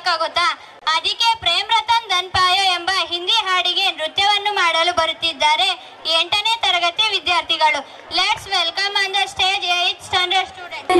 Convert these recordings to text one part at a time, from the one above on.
ಮಾಡಕ್ಕಾಗುತ್ತಾ? ಅದಕ್ಕೆ ಪ್ರೇಮ್ ರತನ್ ಧನ್ ಪಾಯೋ ಎಂಬ ಹಿಂದಿ ಹಾಡಿಗೆ ನೃತ್ಯವನ್ನು ಮಾಡಲು ಬರುತ್ತಿದ್ದಾರೆ 8ನೇ ತರಗತಿ ವಿದ್ಯಾರ್ಥಿಗಳು. Let's welcome on the stage 8th standard student.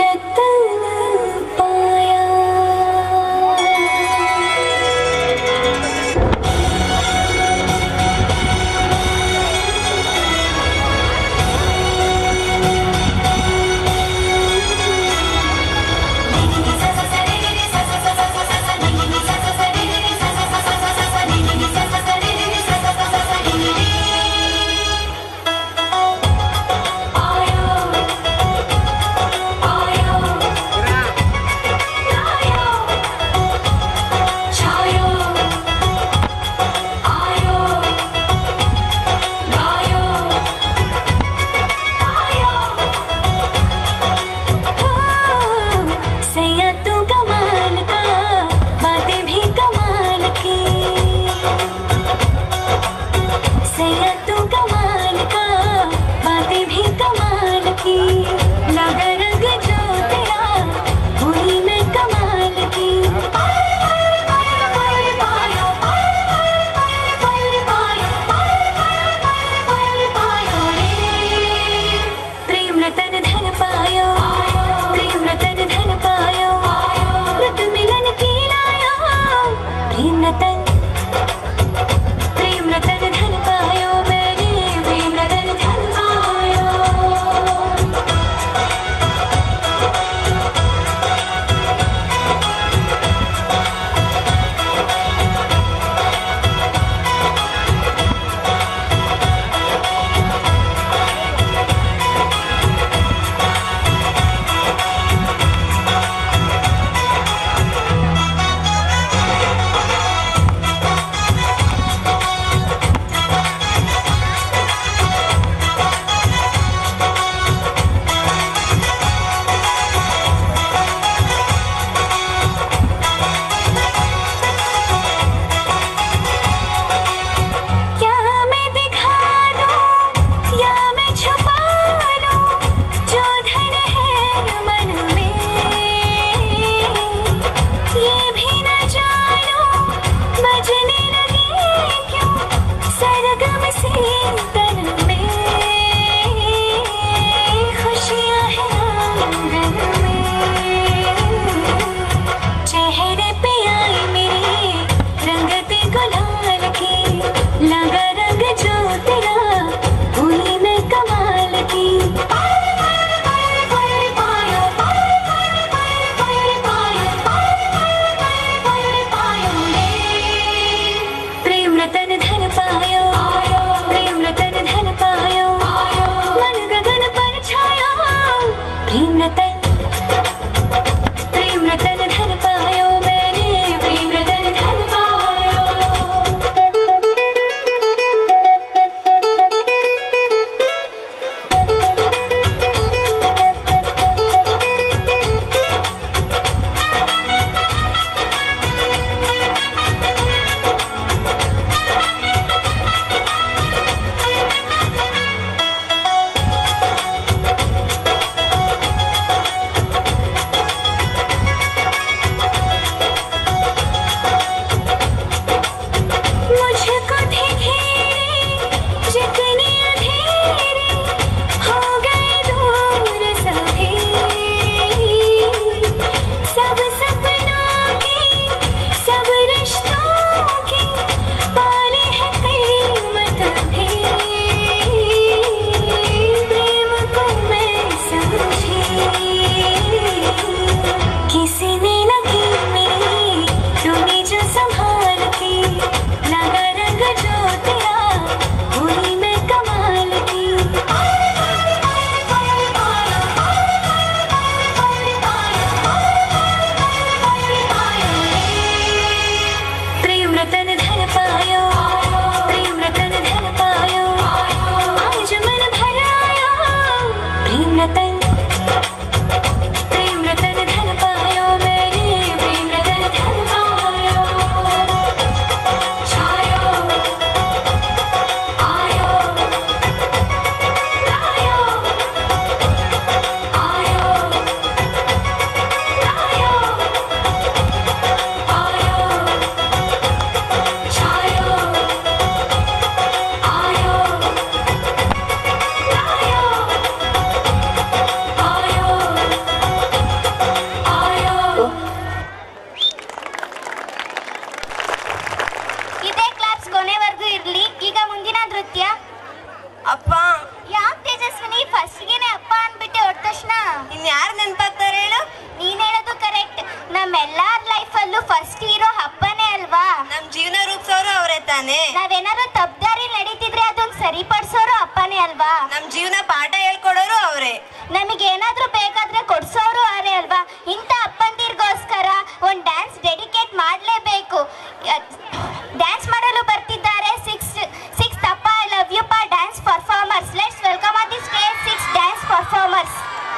ಮುಂದಿನ ನೃತ್ಯ. ಅಪ್ಪ. ಯಾಕೆ ತೇಜಸ್ವಿನಿ ಫಸ್ಟ್ಗೆನೆ ಅಪ್ಪ ಅಂದ್ಬಿಟ್ಟೆ ಹೊರ ತಕ್ಷಣ? ಇನ್ಯಾರು ನೆನ್ಪಾಗ್ತಾರೆ ಹೇಳು? ನೀನ್ ಹೇಳೋದು ಕರೆಕ್ಟ್. ನಮ್ಮೆಲ್ಲಾರ ಲೈಫಲ್ಲೂ ಫಸ್ಟ್ ಹೀರೋ ಅಪ್ಪನೇ ಅಲ್ವಾ? ನಮ್ ಜೀವನ ರೂಪಿಸೋರು ಅವರೇ ತಾನೇ. ನಾವೇನಾದ್ರು ತಪ್ಪದಾರಿ ನಡೀತಿದ್ರೆ ಅದನ್ನ ಸರಿಪಡಿಸೋರು ಅಪ್ಪನೇ ಅಲ್ವಾ? ನಮ್ ಜೀವನ ಪಾಠ ಹೇಳ್ಕೊಡೋರು ಅವರೇ. ನಮಗೇನಾದ್ರೂ ಬೇಕಾದ್ರೆ ಕೊಡ್ಸೋರು ಅವರೇ ಅಲ್ವಾ? ಇಂಥ ಅಪ್ಪಂದಿರ್ಗೋಸ್ಕರ ಒಂದು ಡ್ಯಾನ್ಸ್ ಡೆಡಿಕೇಟ್ ಮಾಡಲೇಬೇಕು. ಡ್ಯಾನ್ಸ್ ಮಾಡಲು ಬರ್ತಿದ್ದಾರೆ six Appa I love you pa dance performers. Let's welcome on the stage 6 dance performers.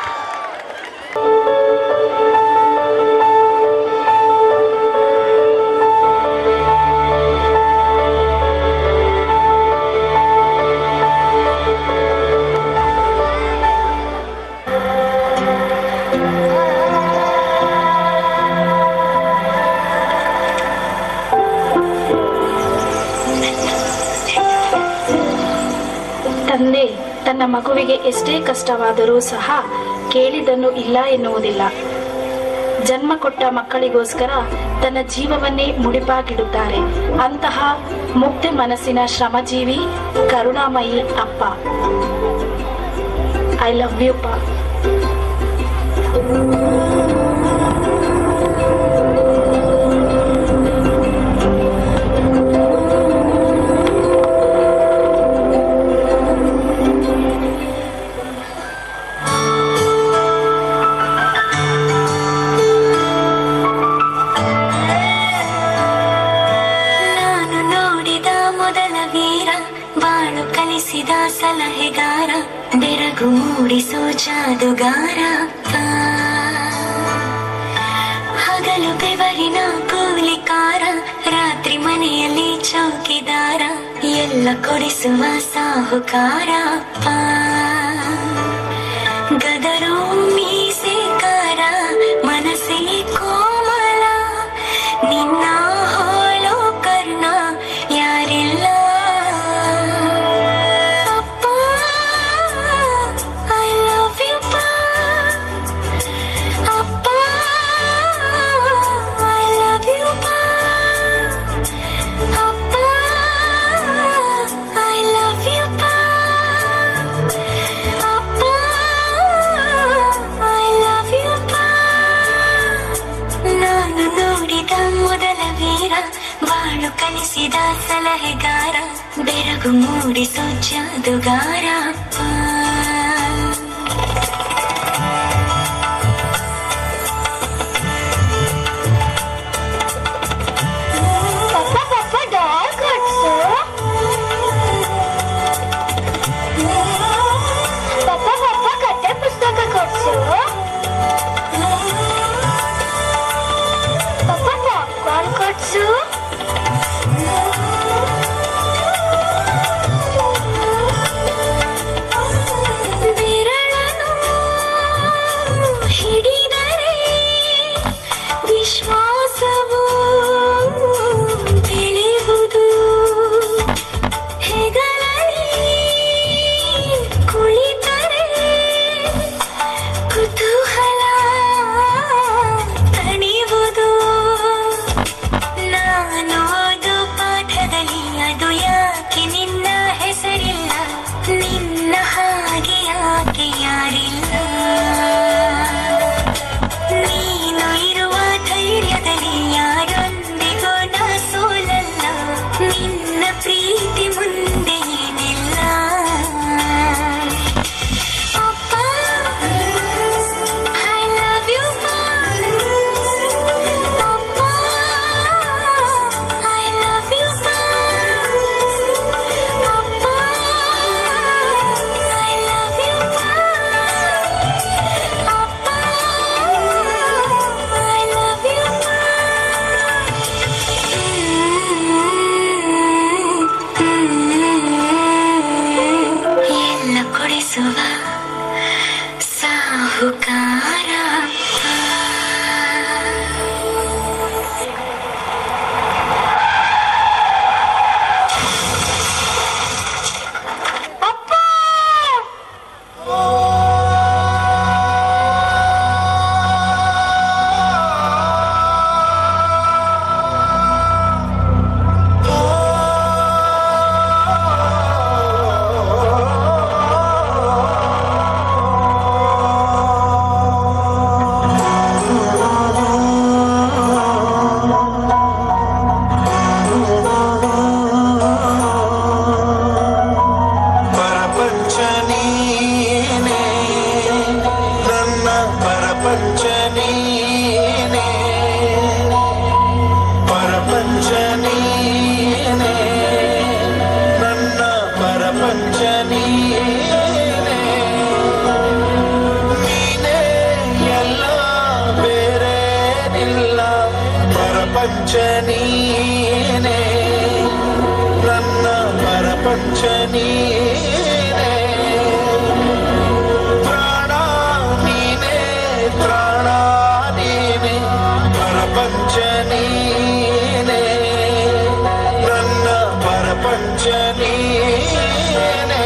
ತಂದೆ ತನ್ನ ಮಗುವಿಗೆ ಎಷ್ಟೇ ಕಷ್ಟವಾದರೂ ಸಹ ಕೇಳಿದನ್ನು ಇಲ್ಲ ಎನ್ನುವುದಿಲ್ಲ. ಜನ್ಮ ಕೊಟ್ಟ ಮಕ್ಕಳಿಗೋಸ್ಕರ ತನ್ನ ಜೀವವನ್ನೇ ಮುಡಿಪಾಗಿಡುತ್ತಾರೆ. ಅಂತಹ ಮುಗ್ಧ ಮನಸ್ಸಿನ ಶ್ರಮಜೀವಿ ಕರುಣಾಮಯಿ ಅಪ್ಪ. ಐ ಲವ್ ಯು ಪಾ. ಸಲಹೆಗಾರ ಬೆರಗು ಮೂಡಿಸೋ ಜಾದುಗಾರ, ಹಗಲು ಬೆವರಿನ ಕೂಲಿಕಾರ, ರಾತ್ರಿ ಮನೆಯಲ್ಲಿ ಚೌಕಿದಾರ, ಎಲ್ಲ ಕೊಡಿಸುವ ಸಾಹುಕಾರ, ಗದರು ಮೀಸೆಕಾರ, ಮನಸ್ಸೇ ಕೋಮಲ, ನಿನ್ನ ಹೋಲೋ ಕರ್ಣ ಯಾರಿಲ್ಲ. ಬಾಳು ಕಲಿಸಿದ ಸಲಹೆಗಾರ, ಬೆರಗು ಮೂಡಿಸೋ ಜಾದುಗಾರ. ಕಥೆ ಪುಸ್ತಕ ಕೊಡ್ಸು. ಪಾಪ್ಕಾರ್ನ್ ಕೊಡ್ಸು. ಪರಪಂಚ ನೀನೇ ನನ್ನ ಪರಪಂಚ ನೀನೇ ಪ್ರಾಣ ನೀನೇ ಪ್ರಾಣ ನೀನೇ ಪರಪಂಚ ನೀನೇ ನನ್ನ ಪರಪಂಚ ನೀನೇ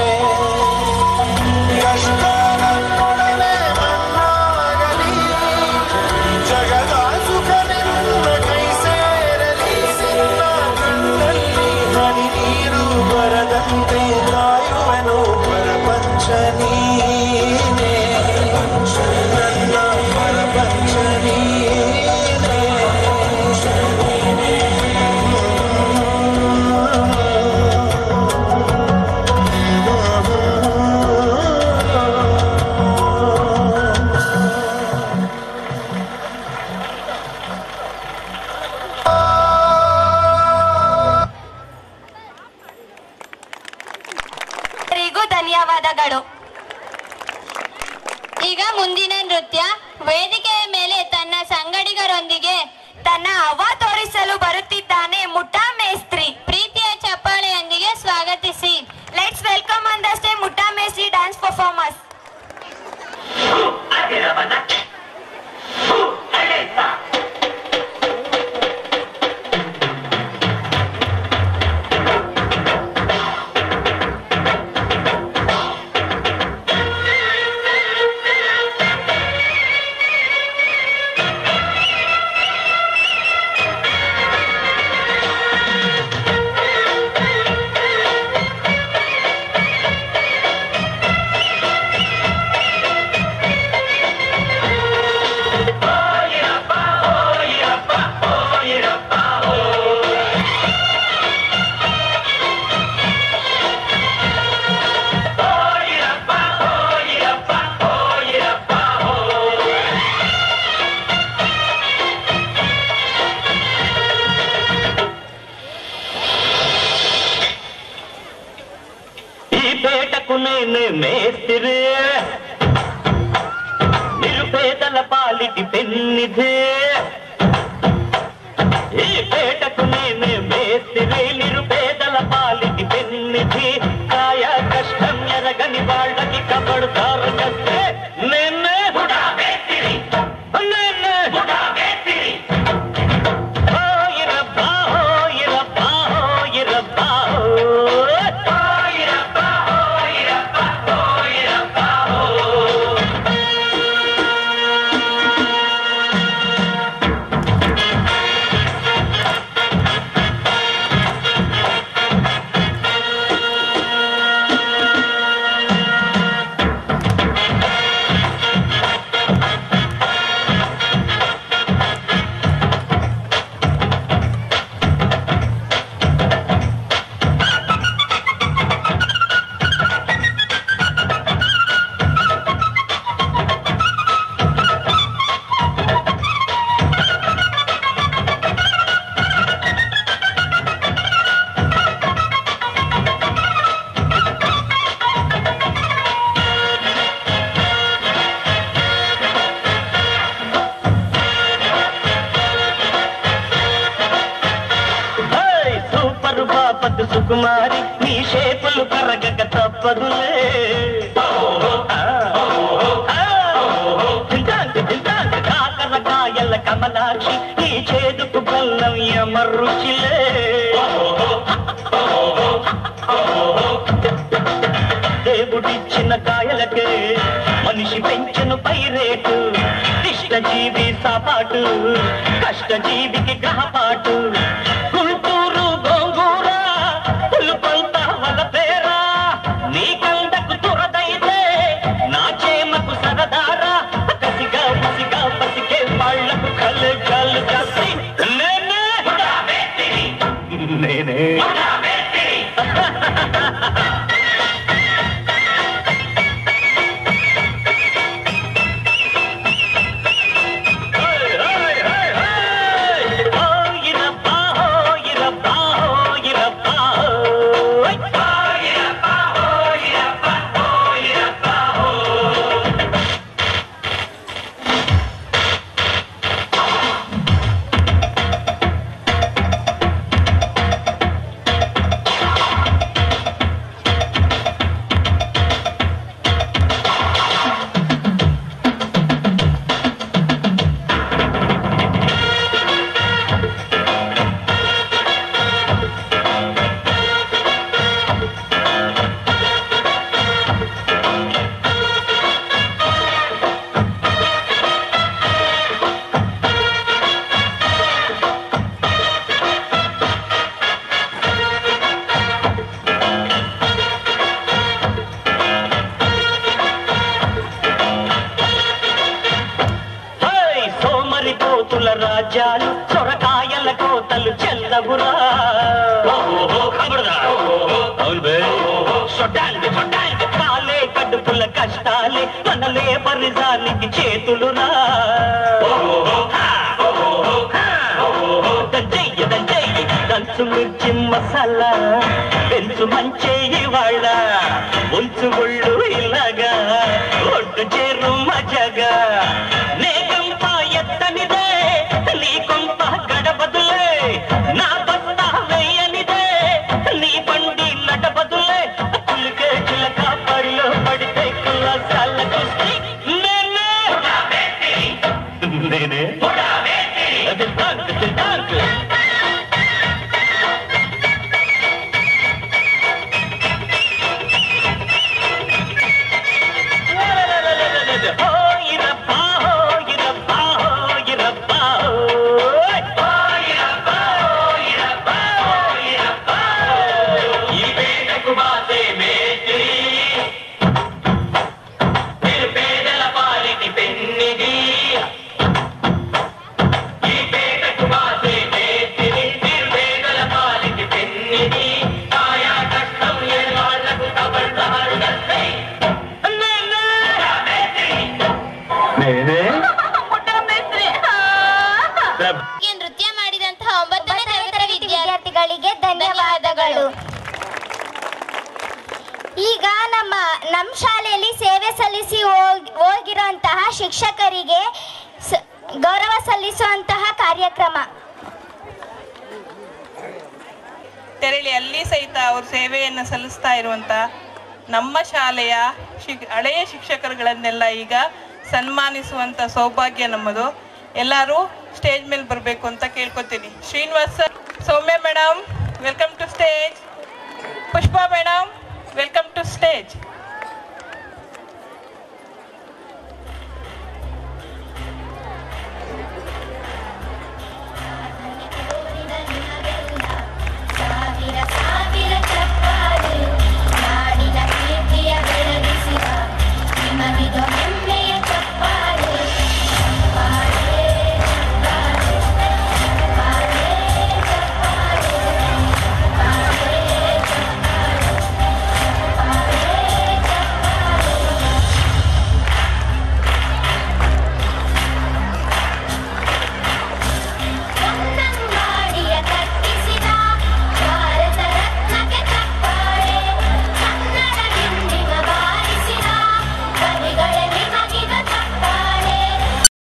ಕಷ್ಟದ ಕೊಡಲೆ ಮಣ್ಣಾಗಲಿ ಜಗದ ಸುಖನಿಂದ ಕೈ ಸೇರಲಿ ನಿನ್ನ ಕಣ್ಣಲ್ಲಿ ಹನಿ ನೀರು ಬರದಂತೆ ಕಾಯುವನು ಪರಪಂಚ ನೀನೇ ನನ್ನ ಪರಪಂಚ ನೀನೇ ಧನ್ಯವಾದಗಳು. ಈಗ ಮುಂದಿನ ನೃತ್ಯ ವೇದಿಕೆಯ ಮೇಲೆ ತನ್ನ ಸಂಗಡಿಗರೊಂದಿಗೆ ತನ್ನ ಹವ ತೋರಿಸಲು ಬರುತ್ತಿದ್ದಾನೆ ಮುಠಾ ಮೇಸ್ತ್ರಿ. ಪ್ರೀತಿಯ ಚಪ್ಪಾಳೆಯೊಂದಿಗೆ ಸ್ವಾಗತಿಸಿ. Let's welcome on the stage ಮುಠಾ ಮೇಸ್ತ್ರಿ ಡ್ಯಾನ್ಸ್ ಪರ್ಫಾರ್ಮರ್ಸ್. మేస్తిరి నిరుపేదల పాలిటి పెన్నిధి ఈ పేటకు నేనే మేస్తిరి నిరుపేదల పాలిటి పెన్నిధి కాయ కష్టం ఎరగని వాళ్ళకి కబడతారు కస్తే నేనే నేనే ఓయిరబ్బా ఓయిరబ్బా ఓయిరబ్బా సుకుమారి నీ షేపులు కరగక తప్పదులే కాకరకాయల కమలాక్షి నీ చేదుకు బెల్లం ఎమరుచిలే దేవుడిచ్చిన కాయలకే మనిషి పెంచను పైరేటు ఇష్టజీవి సాపాటు కష్టజీవికి గ్రహపాటు గుంటూరు గోంగూర పులుపంత వలపేరా నీ కందకు తురదైతే నా చేమకు సరదారా కసిగా పసిగా పసికే వాళ్లకు కలు కలు కసి నేనే నేనే सबुरा అవును బే చొట్టాలి కాలే కడుపుల కష్టాలే మనలే పరిజానికి చేతులురా దంచెయ్యి దంచు మిర్చి మసాలా పెంచు మంచే ఇవాళ ఉంచు గుళ్ళు ఇలాగా ఒడ్డు చేరు మజగా నే గంప ఎత్తనిదే నీ కొంప గడబదులే నా బస్తా వేయనిదే నీ బండి నడబదులే కులికే చిలక పరిలో పడితే కులాసాల కుస్తీ నేనే అది టాంక్ ನೃತ್ಯ ಮಾಡಿದಂತಹ 9ನೇ ತರಗತಿ ವಿದ್ಯಾರ್ಥಿಗಳಿಗೆ ಧನ್ಯವಾದಗಳು. ಈಗ ನಮ್ಮ ಶಾಲೆಯಲ್ಲಿ ಸೇವೆ ಸಲ್ಲಿಸಿ ಹೋಗಿರುವಂತಹ ಶಿಕ್ಷಕರಿಗೆ ಗೌರವ ಸಲ್ಲಿಸುವಂತಹ ಕಾರ್ಯಕ್ರಮ. ತೆರಳಿ ಅಲ್ಲಿ ಸಹಿತ ಅವರು ಸೇವೆಯನ್ನು ಸಲ್ಲಿಸ್ತಾ ಇರುವಂತ ನಮ್ಮ ಶಾಲೆಯ ಹಳೆಯ ಶಿಕ್ಷಕರುಗಳನ್ನೆಲ್ಲ ಈಗ ಸನ್ಮಾನಿಸುವಂತ ಸೌಭಾಗ್ಯ ನಮ್ಮದು. ಎಲ್ಲರೂ ಸ್ಟೇಜ್ ಮೇಲೆ ಬರಬೇಕು ಅಂತ ಕೇಳ್ಕೊತೀನಿ. Srinivas sir, Soumya madam welcome to stage. Pushpa madam welcome to stage.